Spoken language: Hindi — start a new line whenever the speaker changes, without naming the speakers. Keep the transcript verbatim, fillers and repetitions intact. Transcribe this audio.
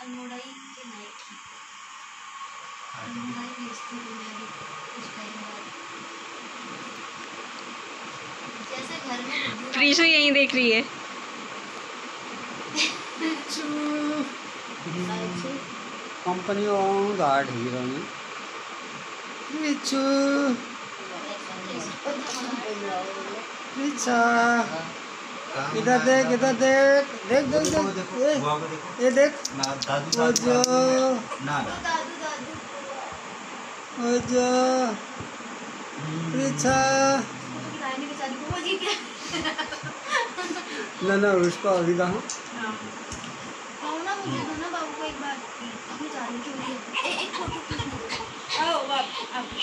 अल्मोड़ा ही के लायक थी। अल्मोड़ा ही भेजती थी मेरी उस टाइम बाद। जैसे घर में
प्रीशु यहीं देख रही है।
कंपनी ओन गार्ड हीरो ने रिचू रिचा इधर देख इधर देख देख देख देख ये ये देख वो जो वो जो रिचा ना ना उसको अभी कहाँ
मुझे दो ना बाबू को एक बार अपनी जाने के लिए एक फोटो